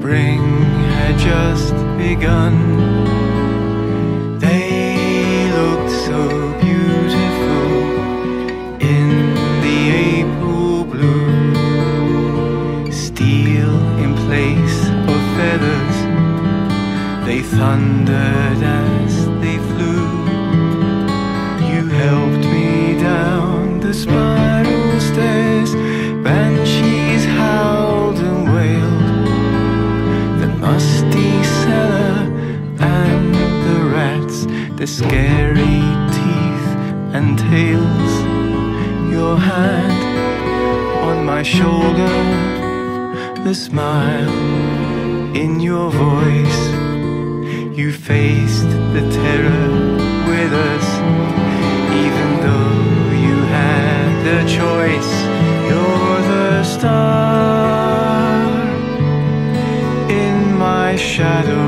spring had just begun. They looked so beautiful in the April blue. Steel in place of feathers, they thundered as they flew. You helped me down the spiral stairs. Banshees howled and wailed. The musty cellar and the rats, the scary teeth and tails. Your hand on my shoulder, the smile in your voice. You faced the terror with us, even though you had the choice. You're the star in my shadow,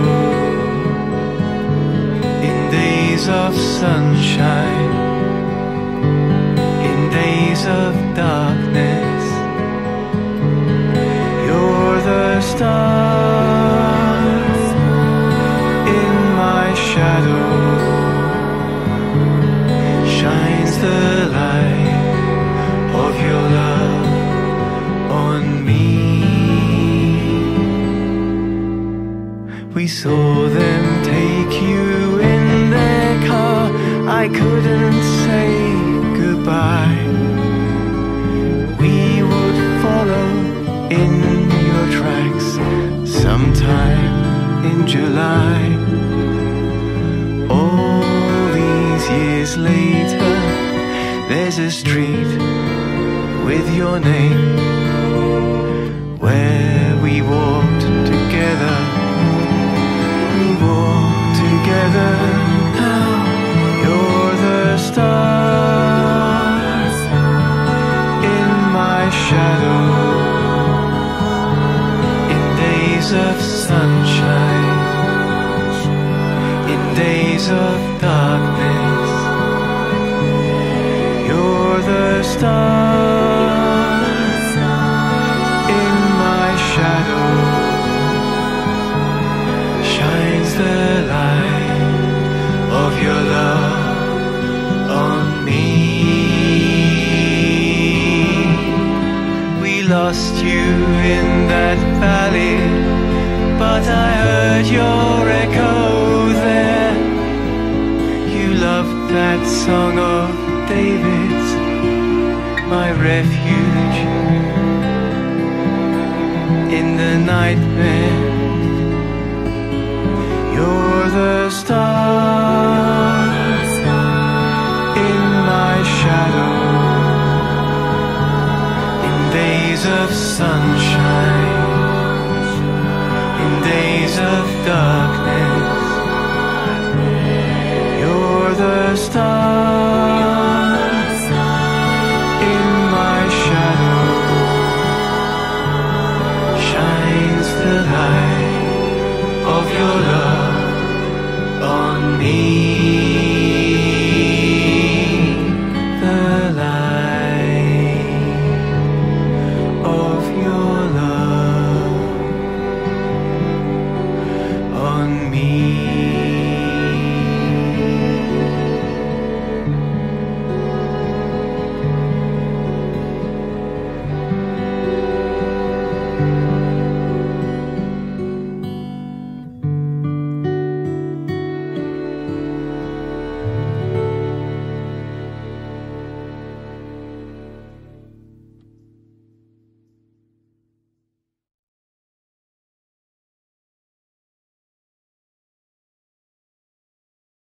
in days of sunshine, in days of darkness. You're the star in my shadow, shines the light of your love on me. We saw them take you in their car. I couldn't say goodbye. We would follow in your tracks sometime in July. All these years later, there's a street with your name where we walked together. We walked together now. You're the star in my shadow, in days of sunshine, in days of darkness. You're the star in my shadow, shines the light of your love on me. We lost you in that valley, but I heard your echo there. You loved that song of David's, my refuge in the nightmare. You're the star in my shadow, in days of sunshine, in days of darkness. You're the star in my shadow, shines the light of your love on me.